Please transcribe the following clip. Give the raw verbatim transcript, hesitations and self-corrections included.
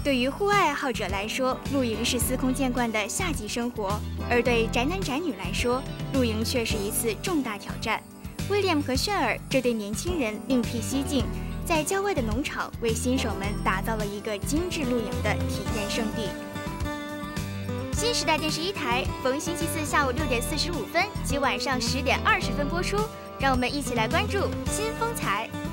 对于户外爱好者来说，露营是司空见惯的夏季生活；而对宅男宅女来说，露营却是一次重大挑战。威廉和炫尔这对年轻人另辟蹊径，在郊外的农场为新手们打造了一个精致露营的体验胜地。新时代电视一台，逢星期四下午六点四十五分及晚上十点二十分播出。让我们一起来关注新风采。